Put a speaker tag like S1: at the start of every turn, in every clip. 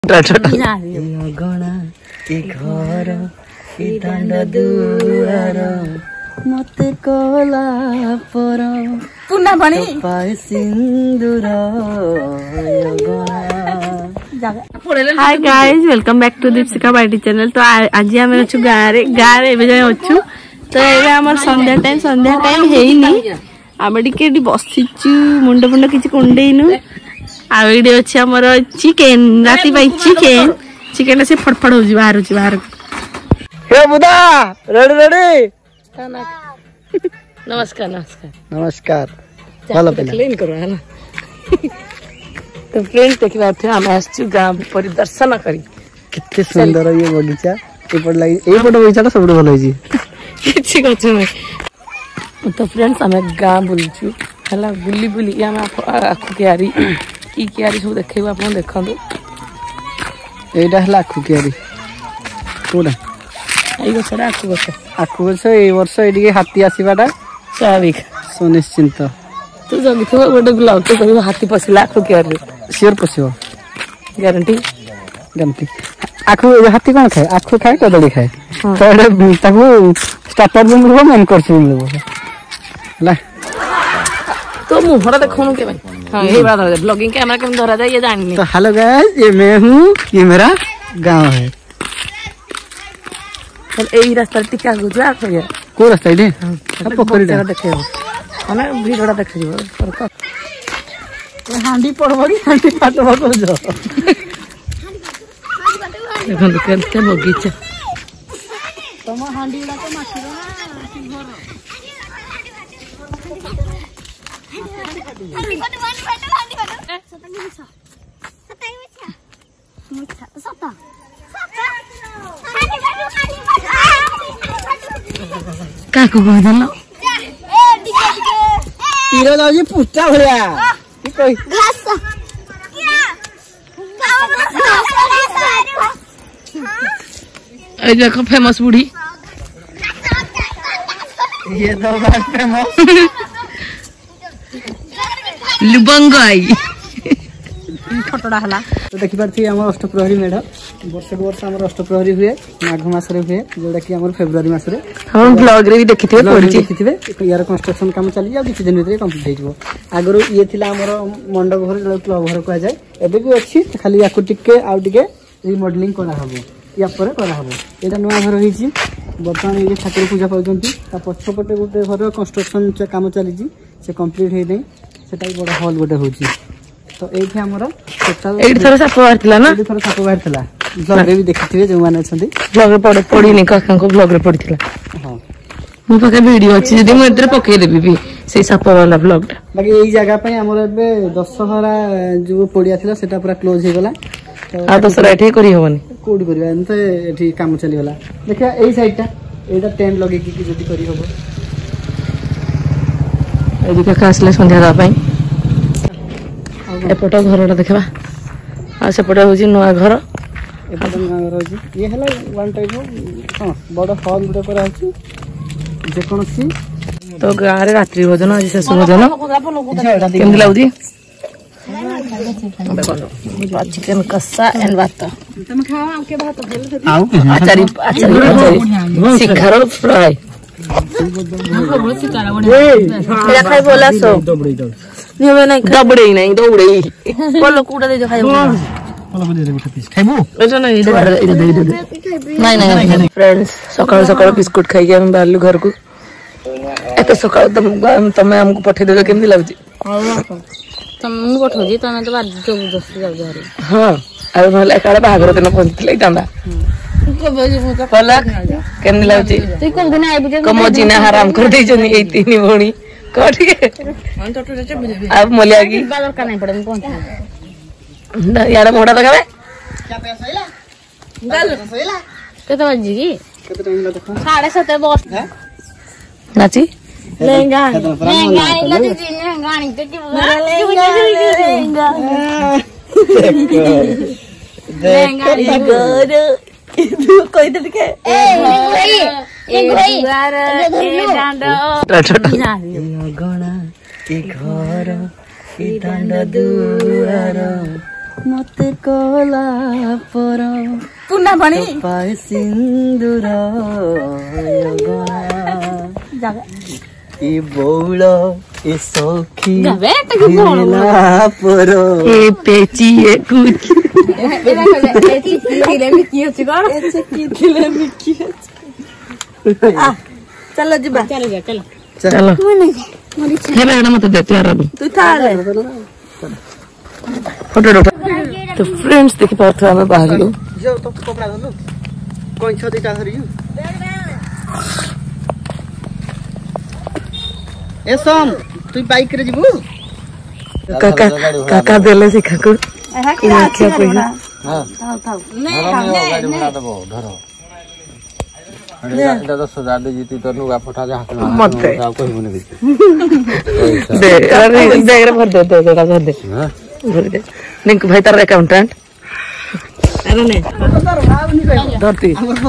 S1: गणा घर दांड दुआर मत कला पर
S2: पुन्हा पनि
S1: पाए सिंदूर
S2: hi guys welcome back to Deepshikha बाइटी चैनल। तो आज आम अच्छु गाँव अच्छु तो ये आम संध्या टाइम है आम टे बसीचु मुंड फुंड किसी कुंडेनु आईडी अच्छे आमर चिकेन राति चिकेन चिकेन से फटफट हो बाहर
S1: हे बुदा रेडी रेडी
S2: नमस्कार नमस्कार
S1: नमस्कार भलो
S2: क्लीन करो है ना। तो फ्रेंड्स देखिए आम आसचु गाँव परिदर्शन करी
S1: कितने सुंदर ये बगीचा एपट लगी एपट बगीचा सब भल होई
S2: किछि गछ नै। तो फ्रेंड्स आम गाँ बुलचु हला बुली बुली आम आखु क्यारी की क्यारी सब देखैबो आपन देखंदो
S1: एटा हला आखु क्यारी कोडा
S2: एई गछरा आखु गछ
S1: ए वर्ष एडी हाथी आसीबाटा
S2: स्वाभाविक
S1: सुनिश्चित।
S2: तू जब थो गोटे ब्लॉग तो कहबो हाथी पसिला आखु क्यारी
S1: श्योर पसिबो
S2: गारंटी
S1: गारंटी। आखु हाथी कोन खाए आखु खाए कदली खाए तो एटा ताको स्टार्टर भी मिलबो मेन कोर्स भी मिलबो हला।
S2: तो मुहरा देखोनु के भाई हां ये बात है ब्लॉगिंग कैमरा केम धरा जाए ये जाननी।
S1: तो हेलो गाइस ये मैं हूं ये मेरा गांव है।
S2: चल एई रास्ता टिका गुजरा खया
S1: को रास्ता इडे अब पोखरीडा
S2: देखेबो हमें वीडियोटा देखिबो पर हांडी पड़बड़ी हांडी पाटबो को जो देखो केते बगीचा तम हांडी उडा को माछरो ना काकू कहदल
S1: तीरो जाजी पुट्टा भलिया की कोई
S3: घास
S2: ए देखो फेमस बूढ़ी
S1: ये तो बात फेमस
S2: लुबंगाई फटोड़ा हला।
S1: तो देखि पारथि हमर अष्टप्रहरी मेढ वर्ष हमर अष्टप्रहरी हुए माघ मास रे हुए जोडा कि हमर फेब्रुवारी मास रे
S2: हम ब्लॉग रे भी देखिथिबे
S1: देखिथिबे यार कंस्ट्रक्शन काम चली जा किछि दिन भीतर कंप्लीट हो जिवो। आगरो ये थिला हमर मंडप घर जो क्लब घर को जाय एबे भी अछि खाली याकु टिके आउ टिके रिमॉडलिंग करा हबो या पर करा हबो। एटा नवा घर होईछि बर्तमान ये ठाकुर पूजा पाउजंती ता पछपटे गोटे घर कंस्ट्रक्शन काम चली जी से कंप्लीट हे नै सेटा बड़ा हॉल गोटे होछि। तो एठी हमरा टोटल
S2: एठी थोड़ा साप बाहर थिला ना
S1: एठी थोड़ा साप बाहर थिला ब्लॉग रे भी देखिथिबे जो माने छथि
S2: ब्लॉग रे पड़ी नै काका को ब्लॉग रे पड़िथिला।
S1: हां
S2: मो पाके वीडियो अछि जदी मो इधर पके देबी भी से साप वाला ब्लॉग टा
S1: बाकी एई जगह पे हमर बे दशहरा जो पड़िया थिला सेटा पूरा क्लोज हे गेला। तो
S2: आ दशहरा एठी करी होबनी
S1: कोडी करबा एनते एठी काम चली गेला। देखिया एई साइड टा एटा टेंट लगे की जदी करी होबो
S2: एदी का आसले संध्या दा पई एपट घरटा देखा आ सेपटे हूँ नुआ घर
S1: ये है वन टाइप हाँ बड़ हॉल गोटे करा जेकोसी।
S2: तो गाँव में रात्रि भोजन आज शेष भोजन केमती लगुच चिकेन कषा एंड भात आचारी शिखार फ्राई खाई बोला सो दबड़े नहीं दौड़े बोलो कूड़ा दे खाइबो नहीं फ्रेंड्स सकाळ सकाळ बिस्कुट खाई हम बाहरलु घर को एत सकाळ तमे हमको पठे देलो केमती लागुची
S3: तम पठौजी तमे तो जबरदस्ती जाउ घरे
S2: हां आ भले काळे बाहागर दिन पहुंचले तांदा बोला केमती लागुची
S3: तू कोन दिन आइबे
S2: कमो चिना हराम कर दे जनी ए तीन भणी कठी अब मोलिया की
S3: बाजार का नहीं पड़े मैं पहुंच
S2: यार मोटा तो करे
S1: क्या पैसा आइला
S3: गल
S1: सहीला
S3: केते बजी की
S1: केते टाइम ला देखो
S3: 7:30 बस
S2: नाची
S3: लहंगा लहंगा लजी लहंगा नहीं तो लहंगा लहंगा गोरो कोई तो के ए
S1: गणा घर दांड दुआर मते कोला पर
S2: पुन्हा पानी
S1: पाए सिंदूर ए बौल ए सखी पर
S2: ए पेची ए कुछ चलो जीवा चलो मत देते यार तू फोटो तो फ्रेंड्स देखि पार्थ हमें बाहर लो
S1: जो तो कपड़ा दो कोई छ दिटा धरियो ए सम तू बाइक रे जीबू
S2: काका काका देले सिखा को हां थाउ
S4: गाड़ी भरा दबो धरो এটা তো সজা দে জিতি তো নুগা ফটা যা হাতে
S2: मत
S4: যাও কই বনে দিছি
S2: दे अरे बैग रे भर दे बेटा भर दे भर दे निक भाई तार अकाउंटेंट अरे ने धरती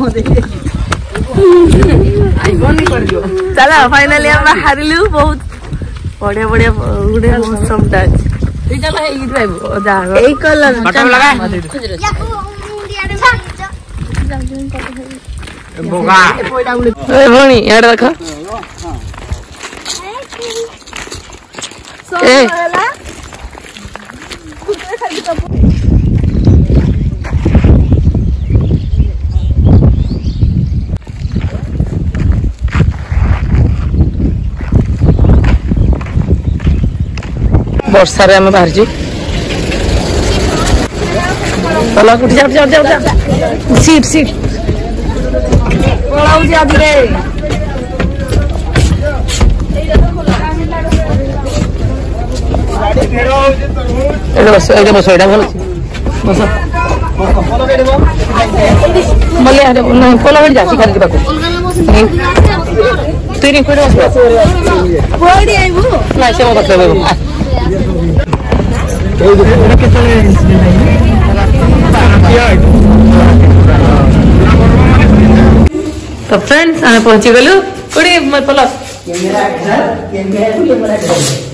S2: आईफोन नहीं कर दियो चला फाइनली हम हारिलु बहुत बढ़िया बढ़िया गुडे मौसम ता इटा ला ई ड्राइव जा ए कलर
S4: बटन लगा बोगा
S2: ए भणी यार रखा ए वर्षा रे बाहर जी चलो उठ जा सीट सीट बस एटा भल बस मले नहीं पोला बेट जा खाली पाको तू नहीं कोड बस कोडी आइबू ना से मत लेबो तो फ्रेंड्स हमें पहुंची गलु कोडी मत पोला